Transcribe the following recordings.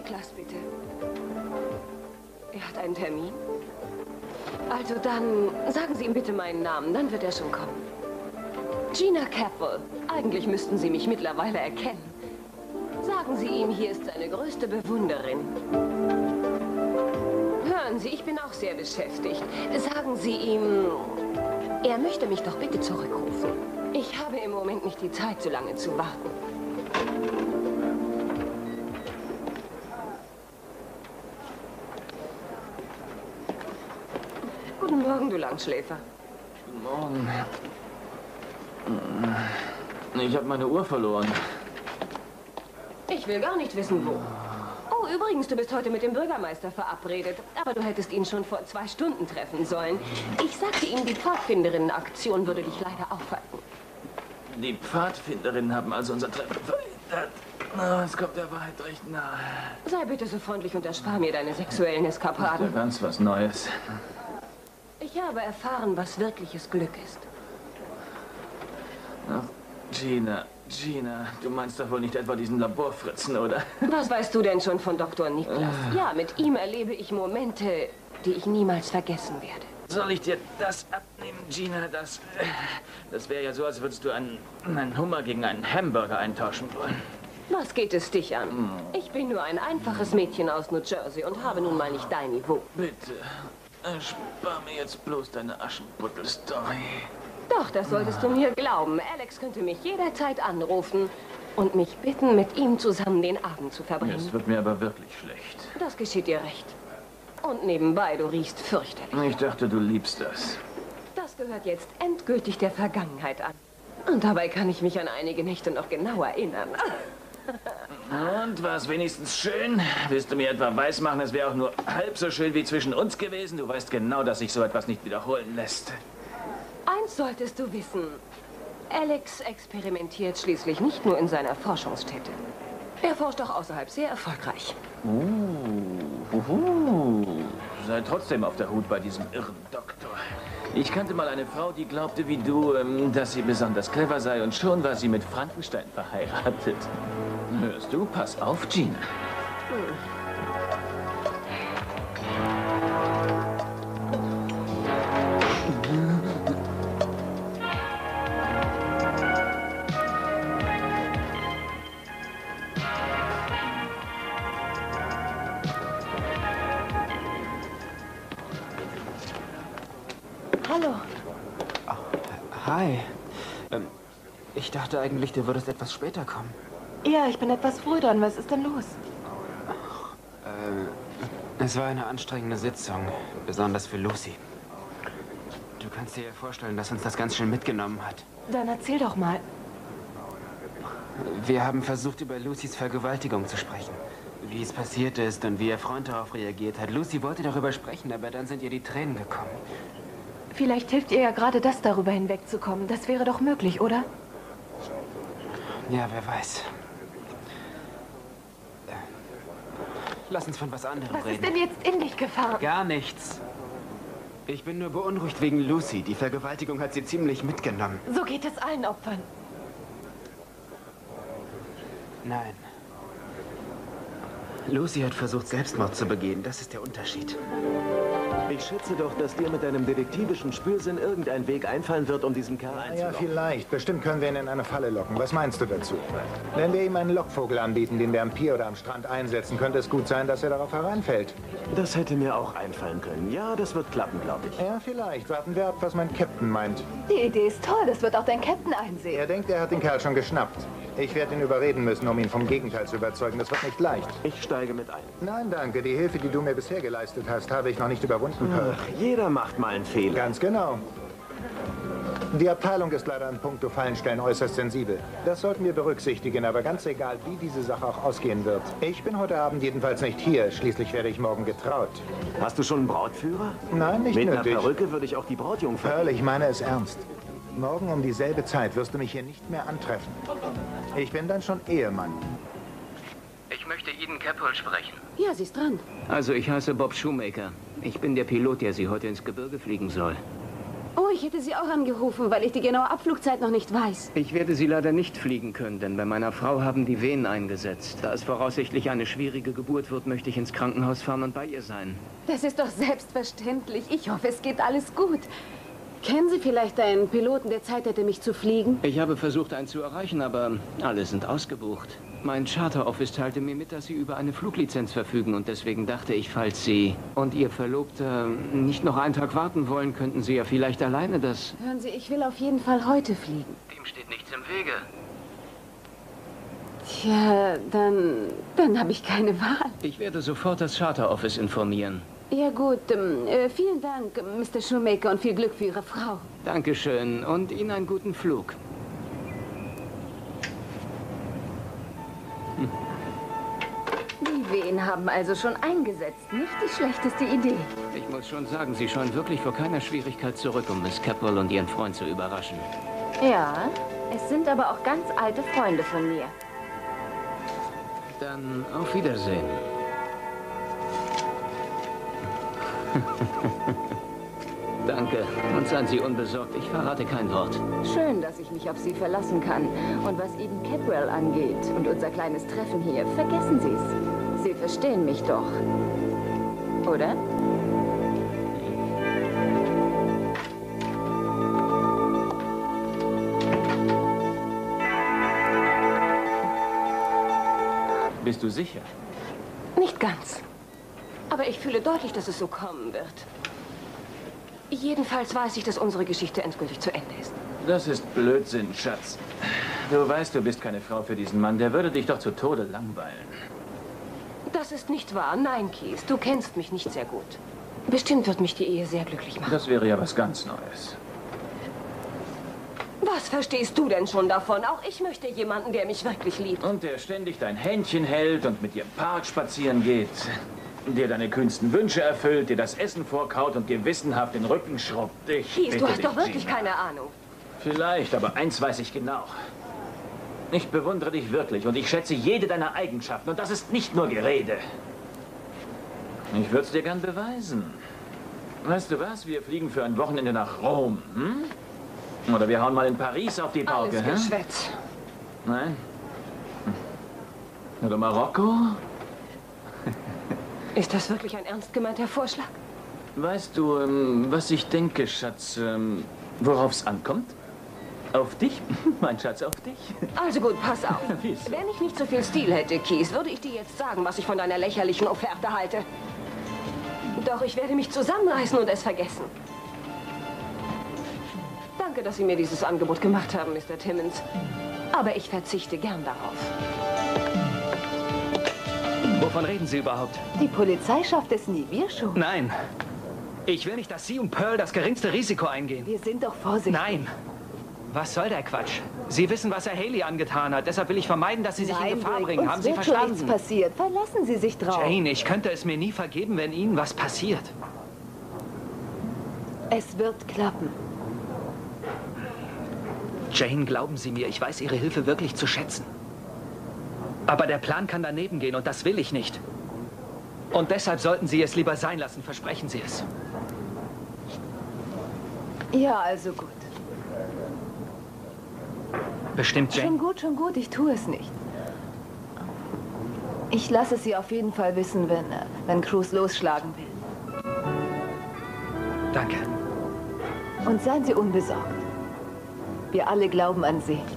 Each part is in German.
Niklas, bitte. Er hat einen Termin? Also dann sagen Sie ihm bitte meinen Namen, dann wird er schon kommen. Gina Capel. Eigentlich müssten Sie mich mittlerweile erkennen. Sagen Sie ihm, hier ist seine größte Bewunderin. Hören Sie, ich bin auch sehr beschäftigt. Sagen Sie ihm, er möchte mich doch bitte zurückrufen. Ich habe im Moment nicht die Zeit, so lange zu warten. Guten Morgen, du Langschläfer. Guten Morgen. Ich habe meine Uhr verloren. Ich will gar nicht wissen, wo. Oh, übrigens, du bist heute mit dem Bürgermeister verabredet. Aber du hättest ihn schon vor 2 Stunden treffen sollen. Ich sagte ihm, die Pfadfinderinnen-Aktion würde dich leider aufhalten. Die Pfadfinderinnen haben also unser Treffen verhindert. Oh, es kommt der Wahrheit recht nahe. Sei bitte so freundlich und erspar mir deine sexuellen Eskapaden. Ja, ganz was Neues. Ich habe erfahren, was wirkliches Glück ist. Ach, Gina, du meinst doch wohl nicht etwa diesen Laborfritzen, oder? Was weißt du denn schon von Dr. Niklas? Ja, mit ihm erlebe ich Momente, die ich niemals vergessen werde. Soll ich dir das abnehmen, Gina? Das wäre ja so, als würdest du einen Hummer gegen einen Hamburger eintauschen wollen. Was geht es dich an? Ich bin nur ein einfaches Mädchen aus New Jersey und habe nun mal nicht dein Niveau. Bitte, erspar mir jetzt bloß deine Aschenputtel-Story. Doch, das solltest du mir glauben. Alex könnte mich jederzeit anrufen und mich bitten, mit ihm zusammen den Abend zu verbringen. Es wird mir aber wirklich schlecht. Das geschieht dir recht. Und nebenbei, du riechst fürchterlich. Ich dachte, du liebst das. Das gehört jetzt endgültig der Vergangenheit an. Und dabei kann ich mich an einige Nächte noch genau erinnern. Und war es wenigstens schön? Willst du mir etwa weismachen, es wäre auch nur halb so schön wie zwischen uns gewesen? Du weißt genau, dass sich so etwas nicht wiederholen lässt. Eins solltest du wissen. Alex experimentiert schließlich nicht nur in seiner Forschungsstätte. Er forscht auch außerhalb sehr erfolgreich. Sei trotzdem auf der Hut bei diesem irren Doktor. Ich kannte mal eine Frau, die glaubte wie du, dass sie besonders clever sei und schon war sie mit Frankenstein verheiratet. Hörst du? Pass auf, Gina. Hallo. Hi. Ich dachte eigentlich, du würdest etwas später kommen. Ja, ich bin etwas früh dran. Was ist denn los? Es war eine anstrengende Sitzung, besonders für Lucy. Du kannst dir ja vorstellen, dass uns das ganz schön mitgenommen hat. Dann erzähl doch mal. Wir haben versucht, über Lucys Vergewaltigung zu sprechen. Wie es passiert ist und wie ihr Freund darauf reagiert hat. Lucy wollte darüber sprechen, aber dann sind ihr die Tränen gekommen. Vielleicht hilft ihr ja gerade das, darüber hinwegzukommen. Das wäre doch möglich, oder? Ja, wer weiß. Lass uns von was anderem Was reden. ist denn jetzt in dich gefahren? Gar nichts. Ich bin nur beunruhigt wegen Lucy. Die Vergewaltigung hat sie ziemlich mitgenommen. So geht es allen Opfern. Nein. Lucy hat versucht, Selbstmord zu begehen. Das ist der Unterschied. Ich schätze doch, dass dir mit deinem detektivischen Spürsinn irgendein Weg einfallen wird, um diesen Kerl Ja, einzulocken. vielleicht. Bestimmt können wir ihn in eine Falle locken. Was meinst du dazu? Wenn wir ihm einen Lockvogel anbieten, den wir am Pier oder am Strand einsetzen, könnte es gut sein, dass er darauf hereinfällt. Das hätte mir auch einfallen können. Ja, das wird klappen, glaube ich. Ja, vielleicht. Warten wir ab, was mein Captain meint. Die Idee ist toll. Das wird auch dein Captain einsehen. Er denkt, er hat den Kerl schon geschnappt. Ich werde ihn überreden müssen, um ihn vom Gegenteil zu überzeugen. Das wird nicht leicht. Ich steige mit ein. Nein, danke. Die Hilfe, die du mir bisher geleistet hast, habe ich noch nicht überwunden können. Ach, jeder macht mal einen Fehler. Ganz genau. Die Abteilung ist leider in puncto Fallenstellen äußerst sensibel. Das sollten wir berücksichtigen, aber ganz egal, wie diese Sache auch ausgehen wird. Ich bin heute Abend jedenfalls nicht hier. Schließlich werde ich morgen getraut. Hast du schon einen Brautführer? Nein, nicht Mit nötig. einer Perücke würde ich auch die Brautjungfer. Pearl, ich meine es ernst. Morgen um dieselbe Zeit wirst du mich hier nicht mehr antreffen. Ich bin dann schon Ehemann. Ich möchte Eden Capel sprechen. Ja, sie ist dran. Also, ich heiße Bob Shoemaker. Ich bin der Pilot, der Sie heute ins Gebirge fliegen soll. Oh, ich hätte Sie auch angerufen, weil ich die genaue Abflugzeit noch nicht weiß. Ich werde Sie leider nicht fliegen können, denn bei meiner Frau haben die Wehen eingesetzt. Da es voraussichtlich eine schwierige Geburt wird, möchte ich ins Krankenhaus fahren und bei ihr sein. Das ist doch selbstverständlich. Ich hoffe, es geht alles gut. Kennen Sie vielleicht einen Piloten, der Zeit hätte, mich zu fliegen? Ich habe versucht, einen zu erreichen, aber alle sind ausgebucht. Mein Charter-Office teilte mir mit, dass Sie über eine Fluglizenz verfügen. Und deswegen dachte ich, falls Sie und Ihr Verlobter nicht noch einen Tag warten wollen, könnten Sie ja vielleicht alleine das... Hören Sie, ich will auf jeden Fall heute fliegen. Dem steht nichts im Wege. Tja, dann habe ich keine Wahl. Ich werde sofort das Charter-Office informieren. Ja gut, vielen Dank, Mr. Shoemaker, und viel Glück für Ihre Frau. Dankeschön und Ihnen einen guten Flug. Die Wehen haben also schon eingesetzt. Nicht die schlechteste Idee. Ich muss schon sagen, Sie scheuen wirklich vor keiner Schwierigkeit zurück, um Miss Capwell und ihren Freund zu überraschen. Ja, es sind aber auch ganz alte Freunde von mir. Dann auf Wiedersehen. Danke. Und seien Sie unbesorgt. Ich verrate kein Wort. Schön, dass ich mich auf Sie verlassen kann. Und was Eden Capwell angeht und unser kleines Treffen hier, vergessen Sie es. Sie verstehen mich doch. Oder? Bist du sicher? Nicht ganz. Aber ich fühle deutlich, dass es so kommen wird. Jedenfalls weiß ich, dass unsere Geschichte endgültig zu Ende ist. Das ist Blödsinn, Schatz. Du weißt, du bist keine Frau für diesen Mann. Der würde dich doch zu Tode langweilen. Das ist nicht wahr. Nein, Keith, du kennst mich nicht sehr gut. Bestimmt wird mich die Ehe sehr glücklich machen. Das wäre ja was ganz Neues. Was verstehst du denn schon davon? Auch ich möchte jemanden, der mich wirklich liebt. Und der ständig dein Händchen hält und mit dir im Park spazieren geht. Dir deine kühnsten Wünsche erfüllt, dir das Essen vorkaut und gewissenhaft den Rücken schrubbt. Keith, du hast doch wirklich keine Ahnung. Vielleicht, aber eins weiß ich genau. Ich bewundere dich wirklich und ich schätze jede deiner Eigenschaften. Und das ist nicht nur Gerede. Ich würde es dir gern beweisen. Weißt du was? Wir fliegen für ein Wochenende nach Rom. Hm? Oder wir hauen mal in Paris auf die Pauke. Alles Geschwätz. Nein? Oder Marokko? Ist das wirklich ein ernst gemeinter Vorschlag? Weißt du, was ich denke, Schatz, worauf es ankommt? Auf dich, mein Schatz, auf dich. Also gut, pass auf. Wieso? Wenn ich nicht so viel Stil hätte, Keith, würde ich dir jetzt sagen, was ich von deiner lächerlichen Offerte halte. Doch ich werde mich zusammenreißen und es vergessen. Danke, dass Sie mir dieses Angebot gemacht haben, Mr. Timmons. Aber ich verzichte gern darauf. Wovon reden Sie überhaupt? Die Polizei schafft es nie, wir schon. Nein. Ich will nicht, dass Sie und Pearl das geringste Risiko eingehen. Wir sind doch vorsichtig. Nein. Was soll der Quatsch? Sie wissen, was er Haley angetan hat. Deshalb will ich vermeiden, dass Sie sich in Gefahr bringen. Uns Haben Sie wird schon verstanden? nichts passiert. Verlassen Sie sich drauf. Jane, ich könnte es mir nie vergeben, wenn Ihnen was passiert. Es wird klappen. Jane, glauben Sie mir, ich weiß Ihre Hilfe wirklich zu schätzen. Aber der Plan kann daneben gehen und das will ich nicht. Und deshalb sollten Sie es lieber sein lassen, versprechen Sie es. Ja, also gut. Bestimmt, Jane. Schon gut, ich tue es nicht. Ich lasse es Sie auf jeden Fall wissen, wenn Cruz losschlagen will. Danke. Und seien Sie unbesorgt. Wir alle glauben an Sie.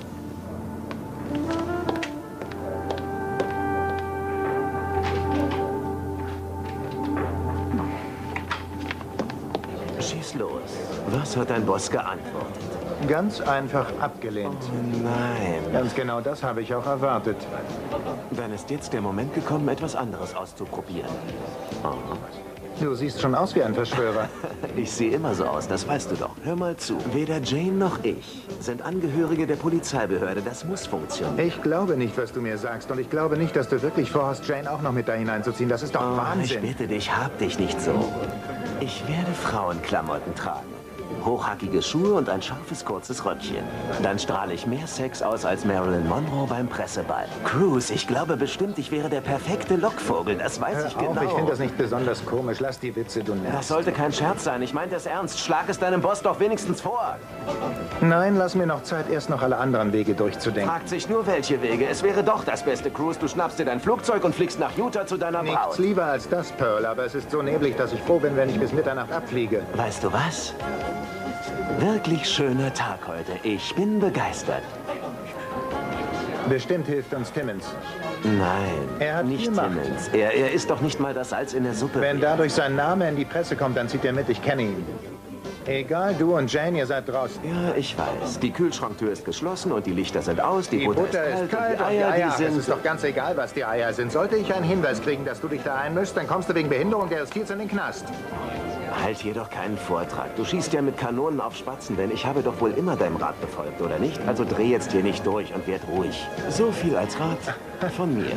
Schieß los. Was hat dein Boss geantwortet? Ganz einfach abgelehnt. Nein. Ganz genau das habe ich auch erwartet. Dann ist jetzt der Moment gekommen, etwas anderes auszuprobieren. Oh. Du siehst schon aus wie ein Verschwörer. Ich sehe immer so aus, das weißt du doch. Hör mal zu. Weder Jane noch ich sind Angehörige der Polizeibehörde. Das muss funktionieren. Ich glaube nicht, was du mir sagst. Und ich glaube nicht, dass du wirklich vorhast, Jane auch noch mit da hineinzuziehen. Das ist doch Ich Wahnsinn. bitte dich, hab dich nicht so. Ich werde Frauenklamotten tragen. hochhackige Schuhe und ein scharfes, kurzes Röckchen. Dann strahle ich mehr Sex aus als Marilyn Monroe beim Presseball. Cruz, ich glaube bestimmt, ich wäre der perfekte Lockvogel. Das weiß ich genau. Ich finde das nicht besonders komisch. Lass die Witze, du nervst. Das sollte kein Scherz sein. Ich meine das ernst. Schlag es deinem Boss doch wenigstens vor. Nein, lass mir noch Zeit, erst noch alle anderen Wege durchzudenken. Fragt sich nur, welche Wege. Es wäre doch das Beste, Cruz. Du schnappst dir dein Flugzeug und fliegst nach Utah zu deiner Braut. Nichts lieber als das, Pearl. Aber es ist so neblig, dass ich froh bin, wenn ich bis Mitternacht abfliege. Weißt du was? Wirklich schöner Tag heute. Ich bin begeistert. Bestimmt hilft uns Timmons. Nein, Er hat nicht viel Macht. Timmons. Er ist doch nicht mal das Salz in der Suppe. Wenn dadurch sein Name in die Presse kommt, dann zieht er mit, ich kenne ihn. Egal, du und Jane, ihr seid draußen. Ja, ich weiß. Die Kühlschranktür ist geschlossen und die Lichter sind aus, die Butter ist kalt, und die Eier, die es sind... ist doch ganz egal, was die Eier sind. Sollte ich einen Hinweis kriegen, dass du dich da einmischst, dann kommst du wegen Behinderung der Justiz in den Knast. Halt hier doch keinen Vortrag. Du schießt ja mit Kanonen auf Spatzen, denn ich habe doch wohl immer deinem Rat befolgt, oder nicht? Also dreh jetzt hier nicht durch und werd ruhig. So viel als Rat von mir.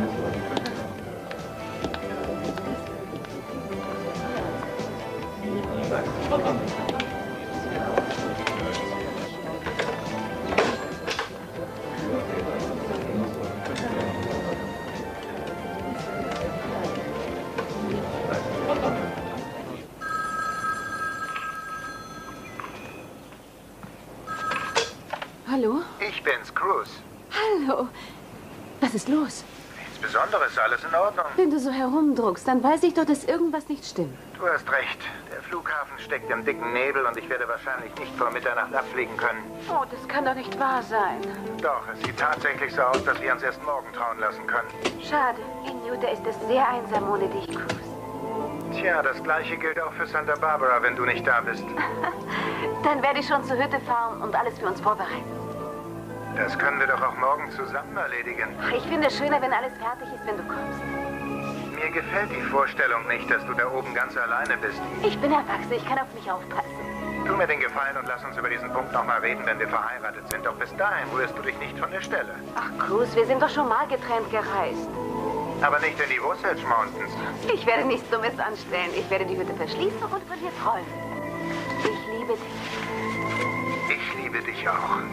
Hallo? Ich bin's, Cruz. Hallo. Was ist los? Nichts Besonderes, alles in Ordnung. Wenn du so herumdruckst, dann weiß ich doch, dass irgendwas nicht stimmt. Du hast recht. Der Flughafen steckt im dicken Nebel und ich werde wahrscheinlich nicht vor Mitternacht abfliegen können. Oh, das kann doch nicht wahr sein. Doch, es sieht tatsächlich so aus, dass wir uns erst morgen trauen lassen können. Schade. In Utah ist es sehr einsam ohne dich, Cruz. Tja, das Gleiche gilt auch für Santa Barbara, wenn du nicht da bist. Dann werde ich schon zur Hütte fahren und alles für uns vorbereiten. Das können wir doch auch morgen zusammen erledigen. Ich finde es schöner, wenn alles fertig ist, wenn du kommst. Mir gefällt die Vorstellung nicht, dass du da oben ganz alleine bist. Ich bin erwachsen, ich kann auf mich aufpassen. Tu mir den Gefallen und lass uns über diesen Punkt nochmal reden, wenn wir verheiratet sind. Doch bis dahin rührst du dich nicht von der Stelle. Ach, Cruz, wir sind doch schon mal getrennt gereist. Aber nicht in die Osage Mountains. Ich werde nichts Dummes anstellen. Ich werde die Hütte verschließen und von dir träumen. Ich liebe dich. Ich liebe dich auch.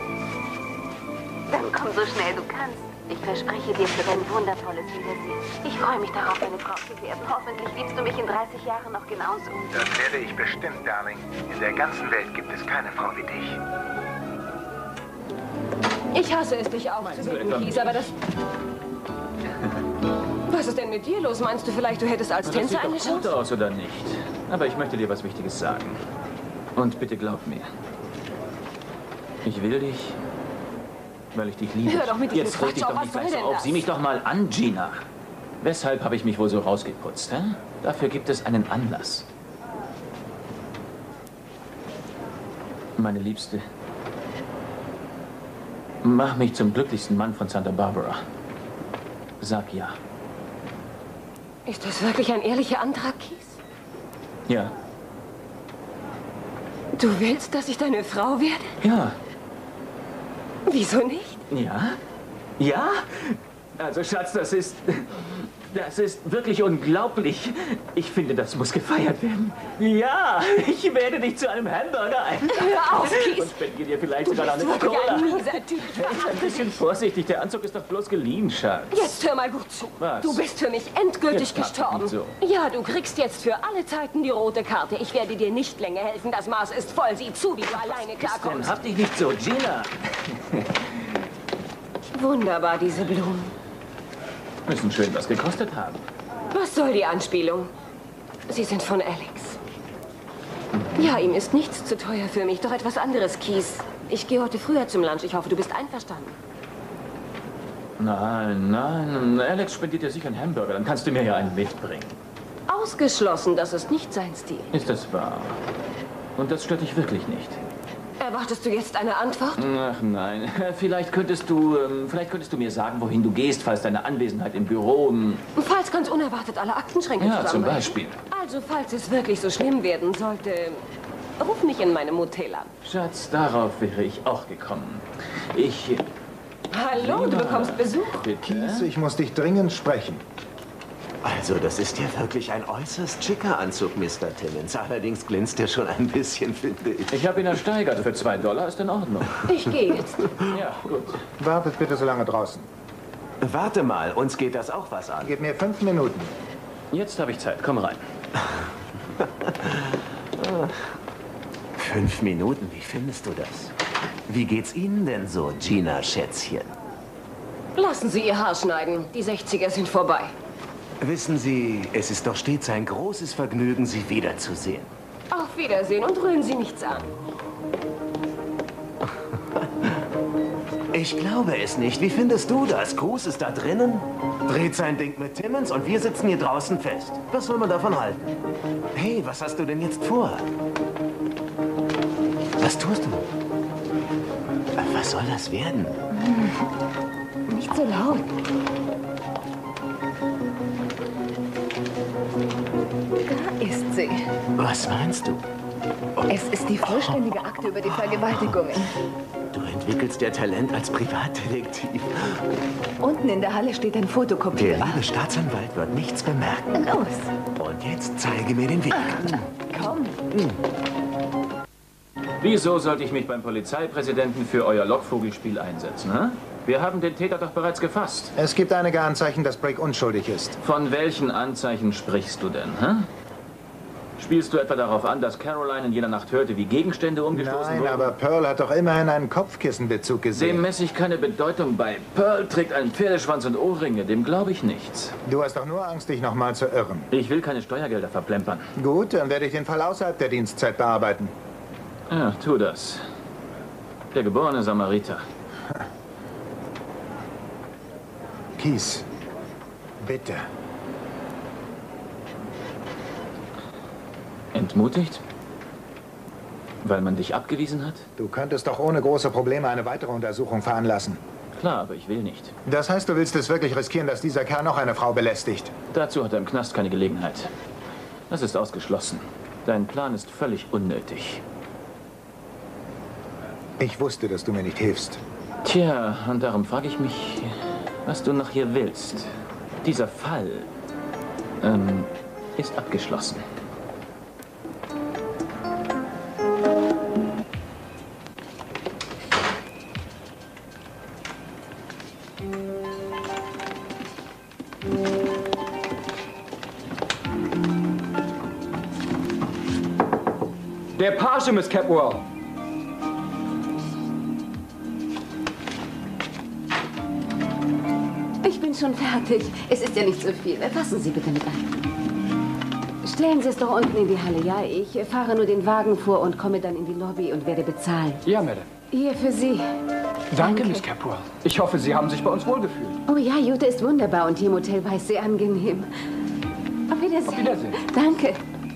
Dann komm so schnell du kannst. Ich verspreche dir für dein wundervolles Wiedersehen. Ich freue mich darauf, deine Frau zu werden. Hoffentlich liebst du mich in 30 Jahren noch genauso. Das werde ich bestimmt, Darling. In der ganzen Welt gibt es keine Frau wie dich. Ich hasse es, dich aufzuwecken, Kies, aber das... Was ist denn mit dir los? Meinst du vielleicht, du hättest als Tänzer eine Das sieht doch gut Chance? aus, oder nicht? Aber ich möchte dir was Wichtiges sagen. Und bitte glaub mir. Ich will dich, weil ich dich liebe. Hör doch mit diesem Jetzt reg dich Quatsch doch auf, nicht was gleich soll so denn auf. das? Sieh mich doch mal an, Gina. Weshalb habe ich mich wohl so rausgeputzt, hä? Dafür gibt es einen Anlass. Meine Liebste, mach mich zum glücklichsten Mann von Santa Barbara. Sag ja. Ist das wirklich ein ehrlicher Antrag, Kies? Ja. Du willst, dass ich deine Frau werde? Ja. Wieso nicht? Ja? Ja? Also, Schatz, das ist wirklich unglaublich. Ich finde, das muss gefeiert werden. Ja, ich werde dich zu einem Hamburger einladen. Hör auf, Kies! Und spendiere dir vielleicht Du sogar noch bist eine wirklich Cola. ein mieser Typ. Ich Hey, verachte ein bisschen dich. vorsichtig. Der Anzug ist doch bloß geliehen, Schatz. Jetzt hör mal gut zu. Was? Du bist für mich endgültig Jetzt mach gestorben. nicht so. Ja, du kriegst jetzt für alle Zeiten die rote Karte. Ich werde dir nicht länger helfen. Das Maß ist voll. Sieh zu, wie du alleine Dann klarkommst. hab dich nicht so, Gina. Wunderbar, diese Blumen. Müssen schön was gekostet haben. Was soll die Anspielung? Sie sind von Alex. Ja, ihm ist nichts zu teuer für mich. Doch etwas anderes, Kies. Ich gehe heute früher zum Lunch. Ich hoffe, du bist einverstanden. Nein, nein. Alex spendiert dir sicher einen Hamburger. Dann kannst du mir ja einen mitbringen. Ausgeschlossen, das ist nicht sein Stil. Ist das wahr? Und das stört dich wirklich nicht? Erwartest du jetzt eine Antwort? Ach nein. Vielleicht könntest du mir sagen, wohin du gehst, falls deine Anwesenheit im Büro... Falls ganz unerwartet alle Aktenschränke Ja, zum zusammenbrechen. Beispiel. Also, falls es wirklich so schlimm werden sollte, ruf mich in meinem Motel an. Schatz, darauf wäre ich auch gekommen. Hallo, du bekommst Besuch. Bitte? Kies, ich muss dich dringend sprechen. Also, das ist ja wirklich ein äußerst schicker Anzug, Mr. Timmons. Allerdings glänzt er schon ein bisschen, finde ich. Ich habe ihn ersteigert. Für $2 ist in Ordnung. Ich gehe jetzt. Ja, gut. Wartet bitte so lange draußen. Warte mal, uns geht das auch was an. Gib mir 5 Minuten. Jetzt habe ich Zeit. Komm rein. 5 Minuten, wie findest du das? Wie geht's Ihnen denn so, Gina Schätzchen? Lassen Sie Ihr Haar schneiden. Die 60er sind vorbei. Wissen Sie, es ist doch stets ein großes Vergnügen, Sie wiederzusehen. Auf Wiedersehen und rühren Sie nichts an. Ich glaube es nicht. Wie findest du das? Cruz ist da drinnen, dreht sein Ding mit Timmons und wir sitzen hier draußen fest. Was soll man davon halten? Hey, was hast du denn jetzt vor? Was tust du? Was soll das werden? Nicht so laut. Da ist sie. Was meinst du? Es ist die vollständige Akte über die Vergewaltigungen. Du entwickelst ja Talent als Privatdetektiv. Unten in der Halle steht ein Der Fotokopierer. liebe Staatsanwalt wird nichts bemerken. Los, Und jetzt zeige mir den Weg. komm. Wieso sollte ich mich beim Polizeipräsidenten für euer Lockvogelspiel einsetzen, hä? Wir haben den Täter doch bereits gefasst. Es gibt einige Anzeichen, dass Brick unschuldig ist. Von welchen Anzeichen sprichst du denn, hä? Spielst du etwa darauf an, dass Caroline in jener Nacht hörte, wie Gegenstände umgestoßen Nein, wurden? aber Pearl hat doch immerhin einen Kopfkissenbezug Dem gesehen. messe ich keine Bedeutung bei. Pearl trägt einen Pferdeschwanz und Ohrringe, dem glaube ich nichts. Du hast doch nur Angst, dich nochmal zu irren. Ich will keine Steuergelder verplempern. Gut, dann werde ich den Fall außerhalb der Dienstzeit bearbeiten. Ja, tu das. Der geborene Samariter. Kies, bitte. Entmutigt? Weil man dich abgewiesen hat? Du könntest doch ohne große Probleme eine weitere Untersuchung veranlassen. Klar, aber ich will nicht. Das heißt, du willst es wirklich riskieren, dass dieser Kerl noch eine Frau belästigt? Dazu hat er im Knast keine Gelegenheit. Das ist ausgeschlossen. Dein Plan ist völlig unnötig. Ich wusste, dass du mir nicht hilfst. Tja, und darum frage ich mich, was du noch hier willst. Dieser Fall ist abgeschlossen. Der Page, Miss Capwell. Ich bin schon fertig. Es ist ja nicht so viel. Fassen Sie bitte mit ein. Stellen Sie es doch unten in die Halle, ja? Ich fahre nur den Wagen vor und komme dann in die Lobby und werde bezahlen. Ja, Madame. Hier für Sie. Danke, Miss Capwell. Ich hoffe, Sie haben sich bei uns wohlgefühlt. Oh ja, Jute ist wunderbar und hier im Hotel war es sehr angenehm. Auf Wiedersehen. Auf Wiedersehen. Danke.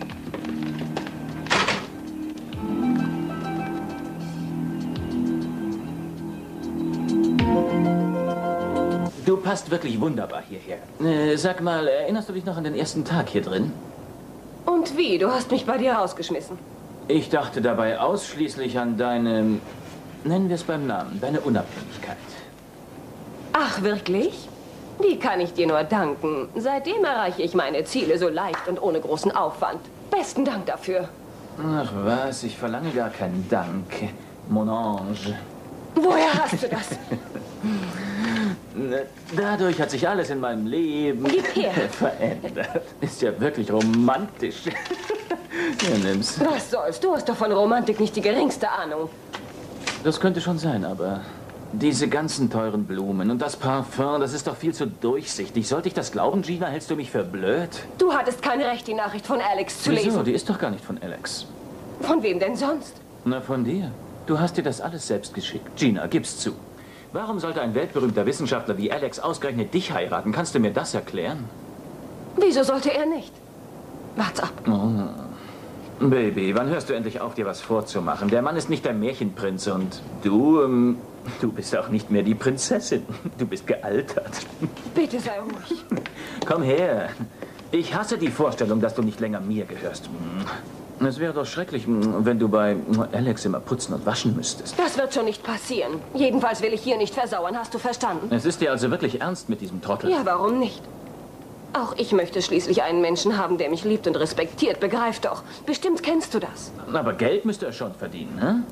Du passt wirklich wunderbar hierher. Sag mal, erinnerst du dich noch an den ersten Tag hier drin? Und wie? Du hast mich bei dir rausgeschmissen. Ich dachte dabei ausschließlich an deine, nennen wir es beim Namen, deine Unabhängigkeit. Ach, wirklich? Die kann ich dir nur danken. Seitdem erreiche ich meine Ziele so leicht und ohne großen Aufwand. Besten Dank dafür. Ach was, ich verlange gar keinen Dank, mon ange. Woher hast du das? Dadurch hat sich alles in meinem Leben Gib her. verändert. Ist ja wirklich romantisch. Ja, nimm's. Was soll's? Du hast doch von Romantik nicht die geringste Ahnung. Das könnte schon sein, aber diese ganzen teuren Blumen und das Parfum, das ist doch viel zu durchsichtig. Sollte ich das glauben, Gina? Hältst du mich für blöd? Du hattest kein Recht, die Nachricht von Alex zu Wieso? lesen. Die ist doch gar nicht von Alex. Von wem denn sonst? Na, von dir. Du hast dir das alles selbst geschickt. Gina, gib's zu. Warum sollte ein weltberühmter Wissenschaftler wie Alex ausgerechnet dich heiraten? Kannst du mir das erklären? Wieso sollte er nicht? Wart ab. Oh. Baby, wann hörst du endlich auf, dir was vorzumachen? Der Mann ist nicht der Märchenprinz und du bist auch nicht mehr die Prinzessin. Du bist gealtert. Bitte sei ruhig. Komm her. Ich hasse die Vorstellung, dass du nicht länger mir gehörst. Es wäre doch schrecklich, wenn du bei Alex immer putzen und waschen müsstest. Das wird schon nicht passieren. Jedenfalls will ich hier nicht versauern. Hast du verstanden? Es ist dir also wirklich ernst mit diesem Trottel? Ja, warum nicht? Auch ich möchte schließlich einen Menschen haben, der mich liebt und respektiert. Begreif doch. Bestimmt kennst du das. Aber Geld müsste er schon verdienen, ne?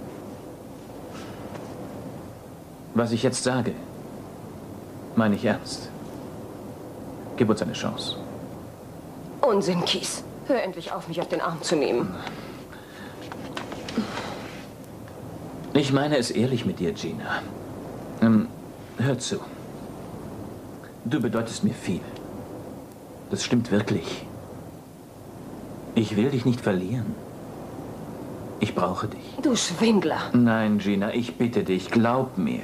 Was ich jetzt sage, meine ich ernst. Gib uns eine Chance. Unsinn, Kies. Hör endlich auf, mich auf den Arm zu nehmen. Ich meine es ehrlich mit dir, Gina. Hör zu. Du bedeutest mir viel. Das stimmt wirklich. Ich will dich nicht verlieren. Ich brauche dich. Du Schwindler. Nein, Gina, ich bitte dich, glaub mir.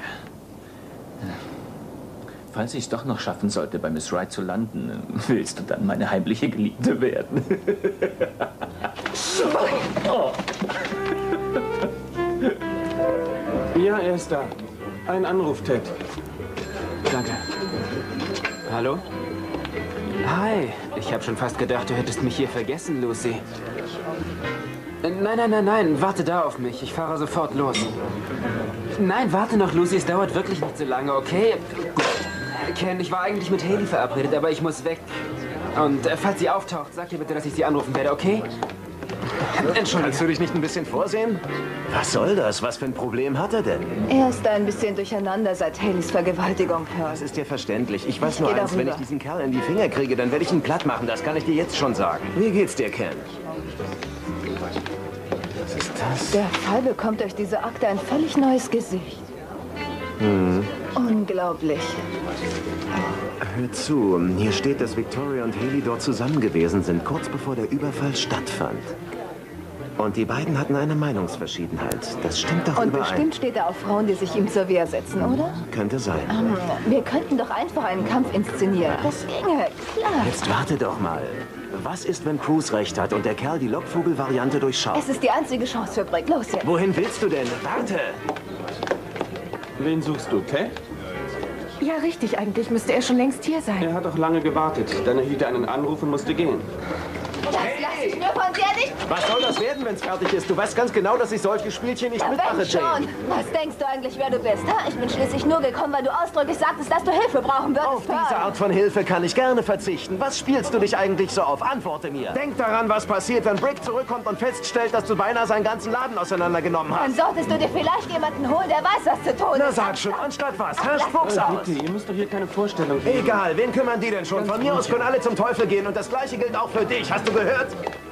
Falls ich es doch noch schaffen sollte, bei Miss Wright zu landen, willst du dann meine heimliche Geliebte werden? Oh. Ja, er ist da. Ein Anruf, Ted. Danke. Hallo? Hi. Ich habe schon fast gedacht, du hättest mich hier vergessen, Lucy. Nein. Warte da auf mich. Ich fahre sofort los. Nein, warte noch, Lucy. Es dauert wirklich nicht so lange, okay? Ken, ich war eigentlich mit Haley verabredet, aber ich muss weg. Und falls sie auftaucht, sag ihr bitte, dass ich sie anrufen werde, okay? Entschuldigung. Kannst du dich nicht ein bisschen vorsehen? Was soll das? Was für ein Problem hat er denn? Er ist ein bisschen durcheinander seit Haleys Vergewaltigung, Pearl. Das ist dir verständlich. Ich weiß nur geh eins, wenn ich darüber. diesen Kerl in die Finger kriege, dann werde ich ihn platt machen. Das kann ich dir jetzt schon sagen. Wie geht's dir, Ken? Was ist das? Der Fall bekommt durch diese Akte ein völlig neues Gesicht. Unglaublich. Hör zu, hier steht, dass Victoria und Haley dort zusammen gewesen sind, kurz bevor der Überfall stattfand. Und die beiden hatten eine Meinungsverschiedenheit. Das stimmt doch Und überein. bestimmt steht er auf Frauen, die sich ihm zur Wehr setzen, oder? Könnte sein. Wir könnten doch einfach einen Kampf inszenieren. Das ginge, klar. Jetzt warte doch mal. Was ist, wenn Cruz recht hat und der Kerl die Lockvogel-Variante durchschaut? Es ist die einzige Chance für Brick. Los jetzt. Wohin willst du denn? Warte! Wen suchst du, Ted? Ja, richtig. Eigentlich müsste er schon längst hier sein. Er hat doch lange gewartet. Dann erhielt er einen Anruf und musste gehen. Das lasse ich mir von dir nicht. Was soll das werden, wenn es fertig ist? Du weißt ganz genau, dass ich solche Spielchen nicht mitmache, Wenn schon. Jane. Was denkst du eigentlich, wer du bist? Ha? Ich bin schließlich nur gekommen, weil du ausdrücklich sagtest, dass du Hilfe brauchen würdest. Auf diese Art von Hilfe kann ich gerne verzichten. Was spielst du dich eigentlich so auf? Antworte mir. Denk daran, was passiert, wenn Brick zurückkommt und feststellt, dass du beinahe seinen ganzen Laden auseinandergenommen Dann hast. solltest du dir vielleicht jemanden holen, der weiß, was zu tun ist. Na sag schon, anstatt was? Herrscht Fuchs aus. Bitte, ihr müsst doch hier keine Vorstellung geben. Egal, wen kümmern die denn schon? Von mir aus können alle zum Teufel gehen und das Gleiche gilt auch für dich. Hast du gehört?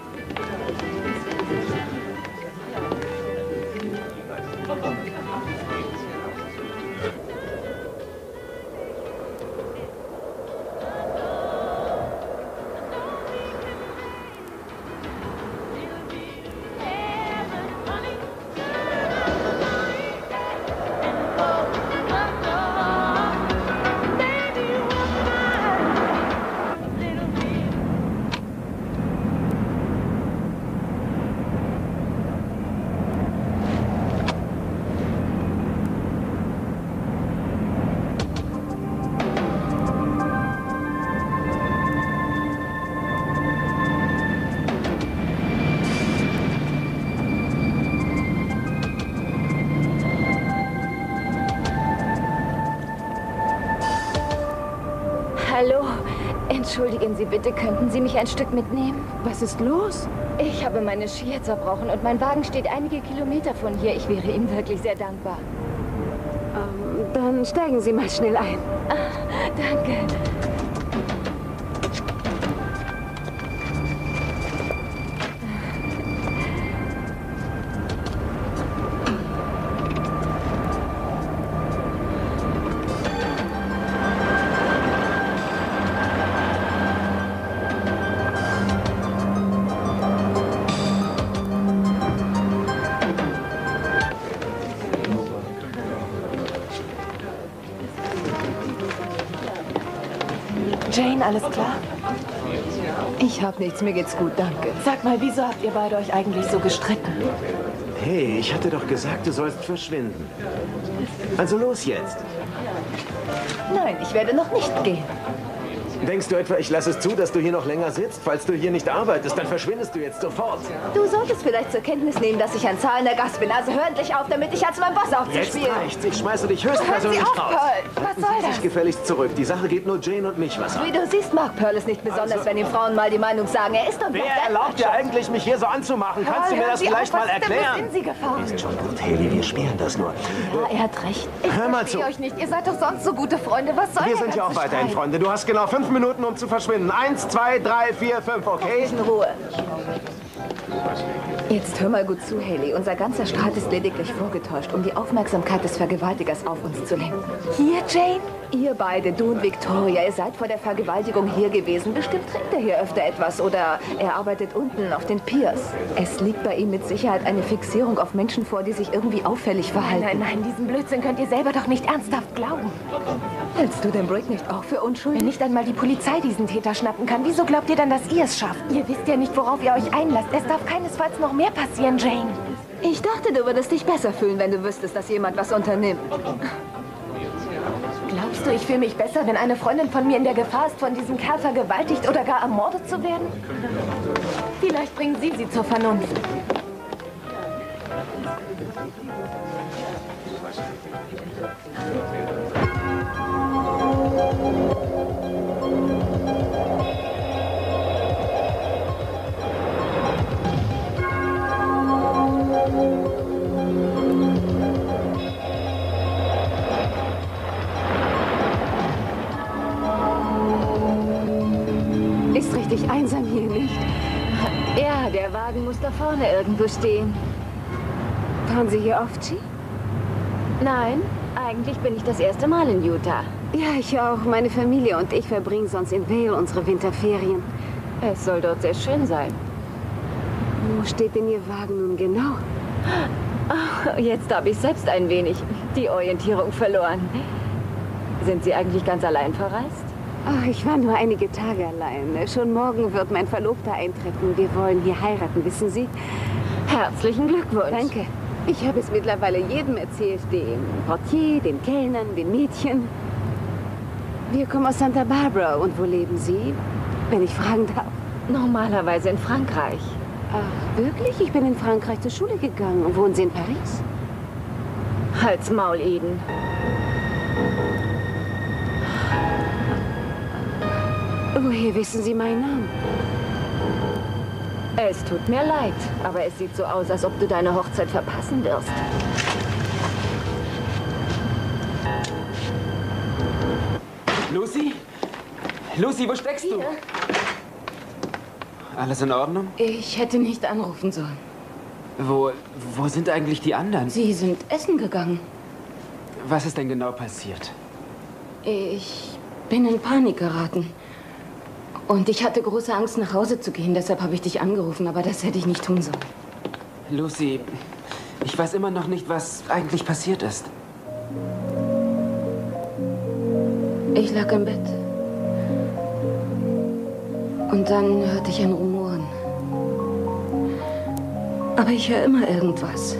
Hallo. Entschuldigen Sie bitte, könnten Sie mich ein Stück mitnehmen? Was ist los? Ich habe meine Skier zerbrochen und mein Wagen steht einige Kilometer von hier. Ich wäre Ihnen wirklich sehr dankbar. Dann steigen Sie mal schnell ein. Danke. Jane, alles klar? Ich hab nichts, mir geht's gut, danke. Sag mal, wieso habt ihr beide euch eigentlich so gestritten? Hey, ich hatte doch gesagt, du sollst verschwinden. Also los jetzt. Nein, ich werde noch nicht gehen. Denkst du etwa, ich lasse es zu, dass du hier noch länger sitzt? Falls du hier nicht arbeitest, dann verschwindest du jetzt sofort. Du solltest vielleicht zur Kenntnis nehmen, dass ich ein zahlender Gast bin. Also hör endlich auf, damit ich als mein Boss aufzuspielen. Jetzt reicht's. Ich schmeiße dich Hören höchstpersönlich Sie auf, raus. Pearl. Was soll Zieh das? dich gefälligst zurück. Die Sache geht nur Jane und mich was an. Wie du siehst, mag Pearl es nicht besonders, wenn ihm Frauen mal die Meinung sagen, er ist doch Wer erlaubt dir eigentlich, mich hier so anzumachen? Kannst du mir das vielleicht mal erklären? Sind Sie gefahren? Ist schon gut, Haley, wir spielen das nur. Ja, er hat recht. Hör mal Ich zu. verstehe euch nicht. Ihr seid doch sonst so gute Freunde. Was soll Wir der sind ja auch ganze weiterhin Streit? Freunde. Du hast genau 5 Minuten, um zu verschwinden. 1, 2, 3, 4, 5, okay? In Ruhe. Jetzt hör mal gut zu, Haley. Unser ganzer Streit ist lediglich vorgetäuscht, um die Aufmerksamkeit des Vergewaltigers auf uns zu lenken. Hier, Jane? Ihr beide, du und Victoria, ihr seid vor der Vergewaltigung hier gewesen. Bestimmt trinkt er hier öfter etwas oder er arbeitet unten auf den Piers. Es liegt bei ihm mit Sicherheit eine Fixierung auf Menschen vor, die sich irgendwie auffällig verhalten. Nein, nein, diesen Blödsinn könnt ihr selber doch nicht ernsthaft glauben. Hältst du den Brick nicht auch für unschuldig? Wenn nicht einmal die Polizei diesen Täter schnappen kann, wieso glaubt ihr dann, dass ihr es schafft? Ihr wisst ja nicht, worauf ihr euch einlasst. Es darf keinesfalls noch mehr passieren, Jane. Ich dachte, du würdest dich besser fühlen, wenn du wüsstest, dass jemand was unternimmt. Glaubst du, ich fühle mich besser, wenn eine Freundin von mir in der Gefahr ist, von diesem Kerl vergewaltigt oder gar ermordet zu werden? Vielleicht bringen Sie sie zur Vernunft. Ist richtig einsam hier, nicht? Ja, der Wagen muss da vorne irgendwo stehen. Fahren Sie hier oft Ski? Nein, eigentlich bin ich das erste Mal in Utah. Ja, ich auch. Meine Familie und ich verbringen sonst in Vail unsere Winterferien. Es soll dort sehr schön sein. Wo steht denn Ihr Wagen nun genau? Ach, jetzt habe ich selbst ein wenig die Orientierung verloren. Sind Sie eigentlich ganz allein verreist? Ach, ich war nur einige Tage allein. Schon morgen wird mein Verlobter eintreffen. Wir wollen hier heiraten, wissen Sie? Herzlichen Glückwunsch. Danke. Ich habe es mittlerweile jedem erzählt. Dem Portier, den Kellnern, den Mädchen. Wir kommen aus Santa Barbara. Und wo leben Sie? Wenn ich fragen darf. Normalerweise in Frankreich. Ach, wirklich? Ich bin in Frankreich zur Schule gegangen. Und wohnen Sie in Paris? Halt's Maul, Eden. Woher wissen Sie meinen Namen? Es tut mir leid, aber es sieht so aus, als ob du deine Hochzeit verpassen wirst. Lucy? Lucy, wo steckst du? Alles in Ordnung? Ich hätte nicht anrufen sollen. Wo sind eigentlich die anderen? Sie sind essen gegangen. Was ist denn genau passiert? Ich bin in Panik geraten. Und ich hatte große Angst, nach Hause zu gehen. Deshalb habe ich dich angerufen, aber das hätte ich nicht tun sollen. Lucy, ich weiß immer noch nicht, was eigentlich passiert ist. Ich lag im Bett. Und dann hörte ich ein Rumoren. Aber ich höre immer irgendwas.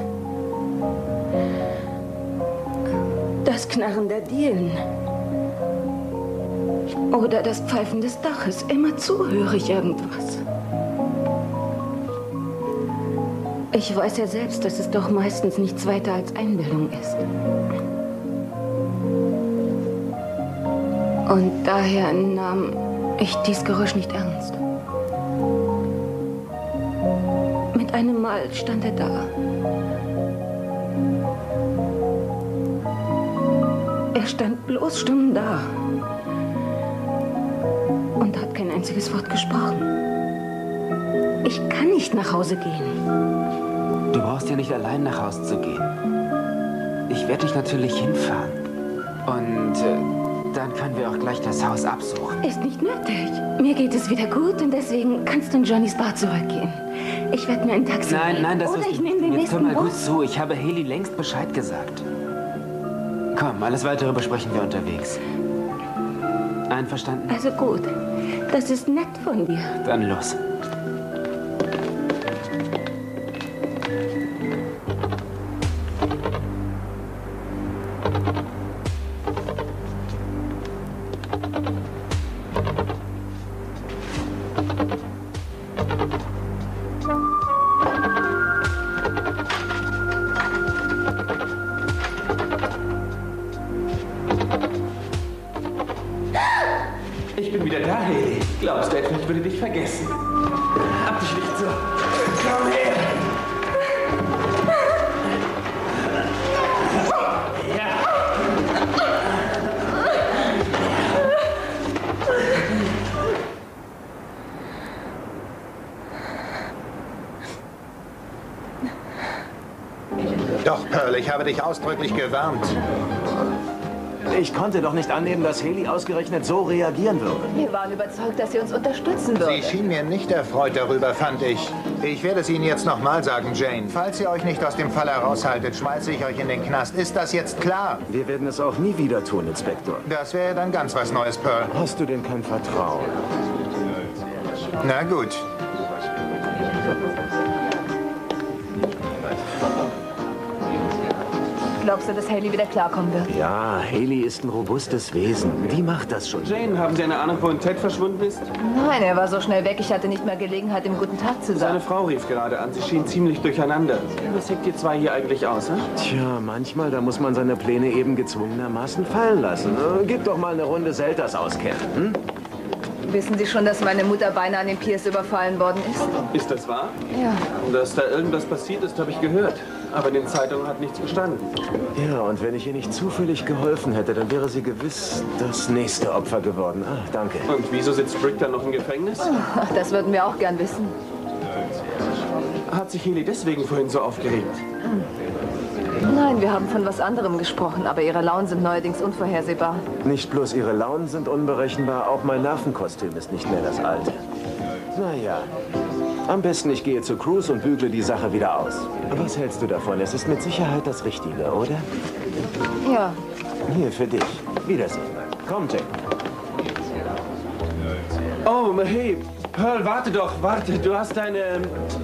Das Knarren der Dielen. Oder das Pfeifen des Daches. Immerzu höre ich irgendwas. Ich weiß ja selbst, dass es doch meistens nichts weiter als Einbildung ist. Und daher nahm ich dies Geräusch nicht ernst. Mit einem Mal stand er da. Er stand bloß stumm da. Und hat kein einziges Wort gesprochen. Ich kann nicht nach Hause gehen. Du brauchst ja nicht allein nach Hause zu gehen. Ich werde dich natürlich hinfahren. Und dann können wir auch gleich das Haus absuchen. Ist nicht nötig. Mir geht es wieder gut und deswegen kannst du in Johnnys Bar zurückgehen. Ich werde mir ein Taxi nehmen. Nein, das Oder ist... ich nehme den Jetzt hör nächsten mal gut Bus. zu. Ich habe Haley längst Bescheid gesagt. Komm, alles Weitere besprechen wir unterwegs. Einverstanden? Also gut. Das ist nett von dir. Dann los. glaubst du etwa, ich würde dich vergessen? Hab dich nicht so. Komm her! Doch, Pearl, ich habe dich ausdrücklich gewarnt. Ich konnte doch nicht annehmen, dass Haley ausgerechnet so reagieren würde. Wir waren überzeugt, dass sie uns unterstützen würde. Sie schien mir nicht erfreut darüber, fand ich. Ich werde es Ihnen jetzt nochmal sagen, Jane. Falls ihr euch nicht aus dem Fall heraushaltet, schmeiße ich euch in den Knast. Ist das jetzt klar? Wir werden es auch nie wieder tun, Inspektor. Das wäre dann ganz was Neues, Pearl. Hast du denn kein Vertrauen? Na gut. Glaubst du, dass Haley wieder klarkommen wird? Ja, Haley ist ein robustes Wesen. Die macht das schon. Jane, haben Sie eine Ahnung, wohin Ted verschwunden ist? Nein, er war so schnell weg, ich hatte nicht mal Gelegenheit, ihm guten Tag zu sagen. Seine Frau rief gerade an. Sie schien ziemlich durcheinander. Was heckt ihr zwei hier eigentlich aus, hm? Tja, manchmal, da muss man seine Pläne eben gezwungenermaßen fallen lassen. Gib doch mal eine Runde Selters auskennen, hm? Wissen Sie schon, dass meine Mutter beinahe an den Piers überfallen worden ist? Ist das wahr? Ja. Dass da irgendwas passiert ist, habe ich gehört. Aber in den Zeitungen hat nichts gestanden. Ja, und wenn ich ihr nicht zufällig geholfen hätte, dann wäre sie gewiss das nächste Opfer geworden. Ah, danke. Und wieso sitzt Brick dann noch im Gefängnis? Ach, das würden wir auch gern wissen. Hat sich Haley deswegen vorhin so aufgeregt? Nein, wir haben von was anderem gesprochen, aber ihre Launen sind neuerdings unvorhersehbar. Nicht bloß ihre Launen sind unberechenbar, auch mein Nervenkostüm ist nicht mehr das alte. Naja, am besten ich gehe zu Cruz und bügle die Sache wieder aus. Was hältst du davon? Es ist mit Sicherheit das Richtige, oder? Ja. Hier, für dich. Wiedersehen. Komm, Jane. Oh, hey, Pearl, warte doch, warte. Du hast deine...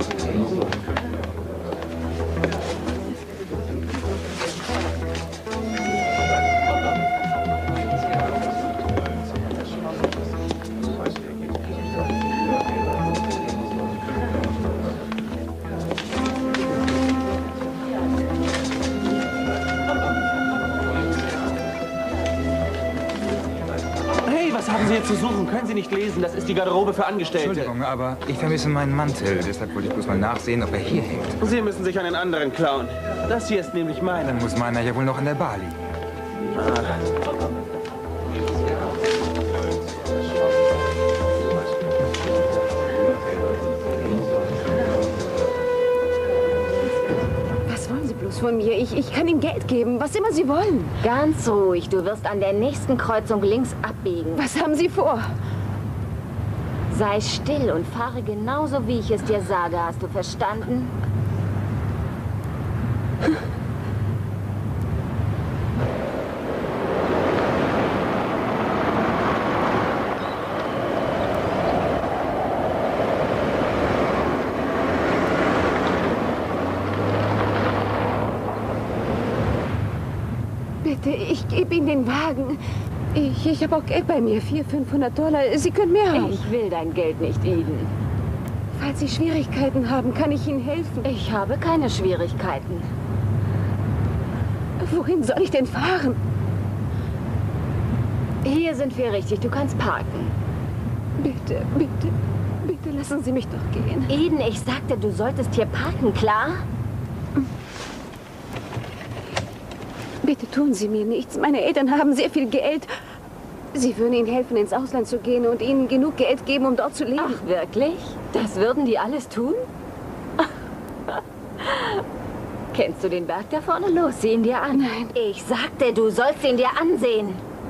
Was haben Sie hier zu suchen? Können Sie nicht lesen? Das ist die Garderobe für Angestellte. Entschuldigung, aber ich vermisse meinen Mantel. Deshalb wollte ich bloß mal nachsehen, ob er hier hängt. Sie müssen sich einen anderen klauen. Das hier ist nämlich meiner. Dann muss meiner ja wohl noch in der Bar liegen. Von mir. Ich kann Ihnen Geld geben, was immer Sie wollen. Ganz ruhig, du wirst an der nächsten Kreuzung links abbiegen. Was haben Sie vor? Sei still und fahre genauso, wie ich es dir sage. Hast du verstanden? Bitte, ich gebe Ihnen den Wagen. Ich habe auch Geld bei mir, $400-500. Sie können mehr haben. Ich will dein Geld nicht, Eden. Falls Sie Schwierigkeiten haben, kann ich Ihnen helfen. Ich habe keine Schwierigkeiten. Wohin soll ich denn fahren? Hier sind wir richtig. Du kannst parken. Bitte, bitte, bitte lassen Sie mich doch gehen. Eden, ich sagte, du solltest hier parken, klar? Bitte tun Sie mir nichts. Meine Eltern haben sehr viel Geld. Sie würden Ihnen helfen, ins Ausland zu gehen und Ihnen genug Geld geben, um dort zu leben. Ach, wirklich? Das würden die alles tun? Kennst du den Berg da vorne? Los, sieh ihn dir an. Nein. Ich sagte, du sollst ihn dir ansehen.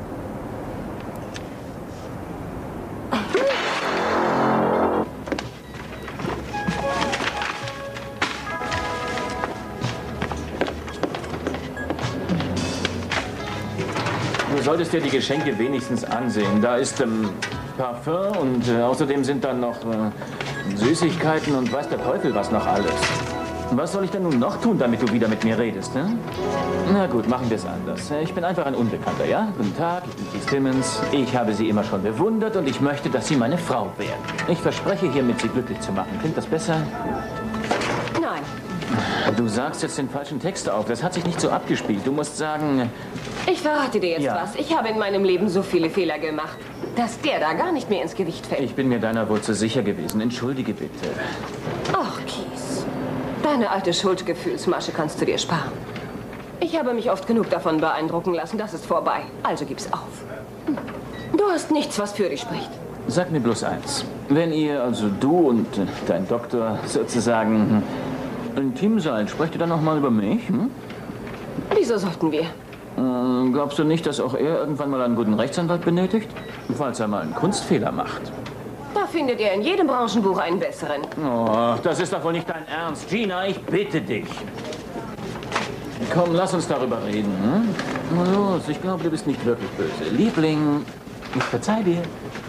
Du solltest dir die Geschenke wenigstens ansehen. Da ist Parfum und außerdem sind dann noch Süßigkeiten und weiß der Teufel was noch alles. Was soll ich denn nun noch tun, damit du wieder mit mir redest, ne? Na gut, machen wir es anders. Ich bin einfach ein Unbekannter, ja? Guten Tag, ich bin Keith Timmons. Ich habe Sie immer schon bewundert und ich möchte, dass Sie meine Frau werden. Ich verspreche hiermit, Sie glücklich zu machen. Klingt das besser? Nein. Du sagst jetzt den falschen Text auf. Das hat sich nicht so abgespielt. Du musst sagen... Ich verrate dir jetzt Ja. was. Ich habe in meinem Leben so viele Fehler gemacht. dass der da gar nicht mehr ins Gewicht fällt. Ich bin mir deiner wohl zu sicher gewesen. Entschuldige bitte. Ach, Kies. Deine alte Schuldgefühlsmasche kannst du dir sparen. Ich habe mich oft genug davon beeindrucken lassen. Das ist vorbei. Also gib's auf. Du hast nichts, was für dich spricht. Sag mir bloß eins. Wenn ihr, also du und dein Doktor, sozusagen intim seid, sprecht ihr dann noch mal über mich? Hm? Wieso sollten wir? Glaubst du nicht, dass auch er irgendwann mal einen guten Rechtsanwalt benötigt? Falls er mal einen Kunstfehler macht. Da findet ihr in jedem Branchenbuch einen besseren. Oh, das ist doch wohl nicht dein Ernst. Gina, ich bitte dich. Komm, lass uns darüber reden. Hm? Na los, ich glaube, du bist nicht wirklich böse. Liebling, ich verzeih dir.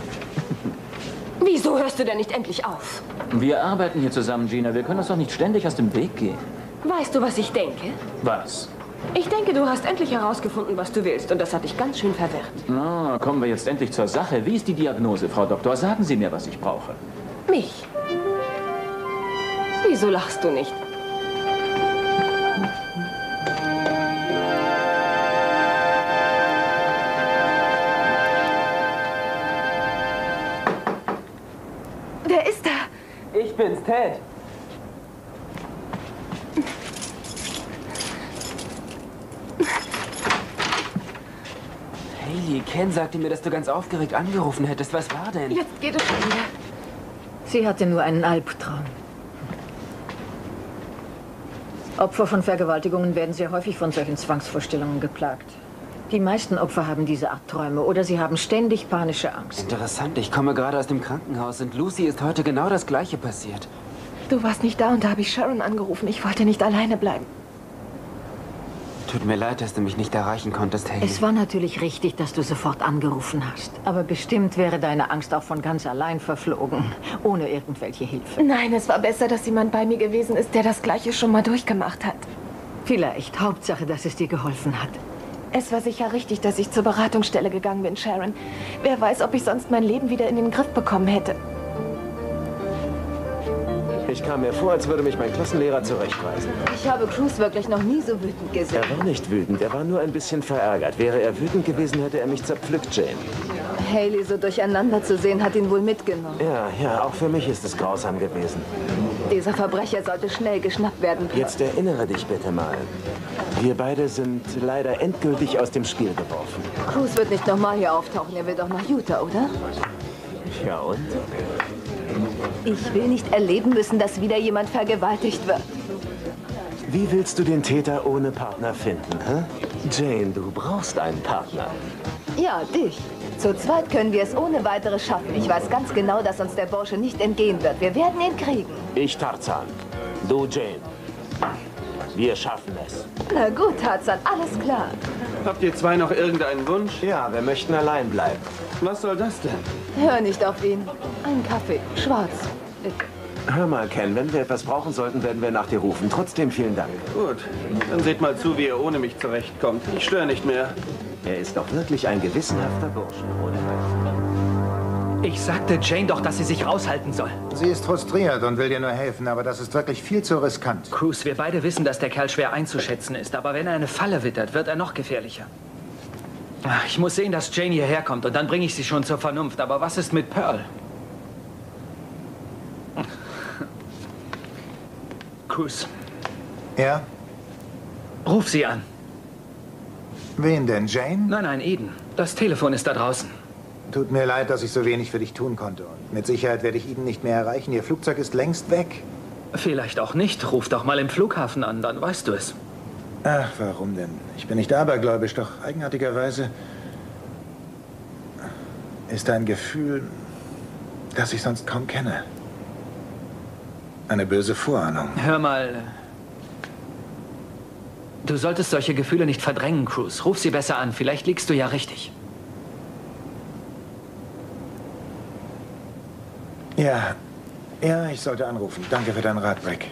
Wieso hörst du denn nicht endlich auf? Wir arbeiten hier zusammen, Gina. Wir können uns doch nicht ständig aus dem Weg gehen. Weißt du, was ich denke? Was? Ich denke, du hast endlich herausgefunden, was du willst. Und das hat dich ganz schön verwirrt. Na, kommen wir jetzt endlich zur Sache. Wie ist die Diagnose, Frau Doktor? Sagen Sie mir, was ich brauche. Mich? Wieso lachst du nicht? Wer ist da? Ich bin's, Ted. Haley, Ken sagte mir, dass du ganz aufgeregt angerufen hättest. Was war denn? Jetzt geht es schon wieder. Sie hatte nur einen Albtraum. Opfer von Vergewaltigungen werden sehr häufig von solchen Zwangsvorstellungen geplagt. Die meisten Opfer haben diese Art Träume oder sie haben ständig panische Angst. Interessant, ich komme gerade aus dem Krankenhaus und Lucy ist heute genau das Gleiche passiert. Du warst nicht da und da habe ich Sharon angerufen. Ich wollte nicht alleine bleiben. Tut mir leid, dass du mich nicht erreichen konntest, Haley. Es war natürlich richtig, dass du sofort angerufen hast. Aber bestimmt wäre deine Angst auch von ganz allein verflogen, ohne irgendwelche Hilfe. Nein, es war besser, dass jemand bei mir gewesen ist, der das Gleiche schon mal durchgemacht hat. Vielleicht. Hauptsache, dass es dir geholfen hat. Es war sicher richtig, dass ich zur Beratungsstelle gegangen bin, Sharon. Wer weiß, ob ich sonst mein Leben wieder in den Griff bekommen hätte. Ich kam mir vor, als würde mich mein Klassenlehrer zurechtweisen. Ich habe Cruz wirklich noch nie so wütend gesehen. Er war nicht wütend, er war nur ein bisschen verärgert. Wäre er wütend gewesen, hätte er mich zerpflückt, Jane. Haley so durcheinander zu sehen, hat ihn wohl mitgenommen. Ja, auch für mich ist es grausam gewesen. Dieser Verbrecher sollte schnell geschnappt werden. Jetzt erinnere dich bitte mal. Wir beide sind leider endgültig aus dem Spiel geworfen. Cruz wird nicht nochmal hier auftauchen. Er will doch nach Utah, oder? Ja, und? Ich will nicht erleben müssen, dass wieder jemand vergewaltigt wird. Wie willst du den Täter ohne Partner finden, hä? Jane, du brauchst einen Partner. Ja, dich. Zu zweit können wir es ohne weiteres schaffen. Ich weiß ganz genau, dass uns der Bursche nicht entgehen wird. Wir werden ihn kriegen. Ich Tarzan. Du Jane. Wir schaffen es. Na gut, Tarzan, alles klar. Habt ihr zwei noch irgendeinen Wunsch? Ja, wir möchten allein bleiben. Was soll das denn? Hör nicht auf ihn. Ein Kaffee, schwarz. Bitte. Hör mal, Ken, wenn wir etwas brauchen sollten, werden wir nach dir rufen. Trotzdem vielen Dank. Gut, dann seht mal zu, wie er ohne mich zurechtkommt. Ich störe nicht mehr. Er ist doch wirklich ein gewissenhafter Bursche, oder? Ich sagte Jane doch, dass sie sich raushalten soll. Sie ist frustriert und will dir nur helfen, aber das ist wirklich viel zu riskant. Cruz, wir beide wissen, dass der Kerl schwer einzuschätzen ist, aber wenn er eine Falle wittert, wird er noch gefährlicher. Ach, ich muss sehen, dass Jane hierher kommt und dann bringe ich sie schon zur Vernunft. Aber was ist mit Pearl? Cruz. Ja? Ruf sie an. Wen denn, Jane? Nein, Eden. Das Telefon ist da draußen. Tut mir leid, dass ich so wenig für dich tun konnte. Und mit Sicherheit werde ich Eden nicht mehr erreichen. Ihr Flugzeug ist längst weg. Vielleicht auch nicht. Ruf doch mal im Flughafen an, dann weißt du es. Ach, warum denn? Ich bin nicht abergläubisch, doch eigenartigerweise ist ein Gefühl, das ich sonst kaum kenne. Eine böse Vorahnung. Hör mal. Du solltest solche Gefühle nicht verdrängen, Cruz. Ruf sie besser an. Vielleicht liegst du ja richtig. Ja, ich sollte anrufen. Danke für deinen Rat, Rick.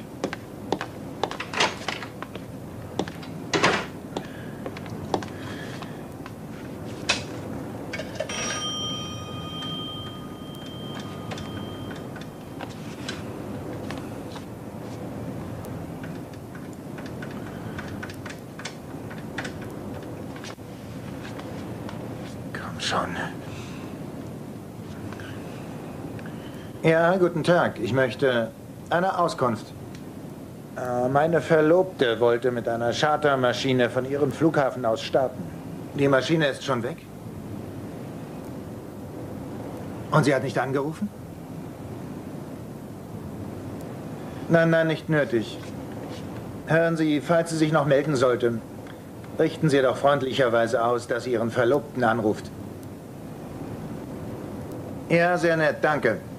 Komm schon. Ja, guten Tag. Ich möchte eine Auskunft. Meine Verlobte wollte mit einer Chartermaschine von ihrem Flughafen aus starten. Die Maschine ist schon weg? Und sie hat nicht angerufen? Nein, nein, nicht nötig. Hören Sie, falls sie sich noch melden sollte, richten Sie doch freundlicherweise aus, dass sie Ihren Verlobten anruft. Ja, sehr nett, danke.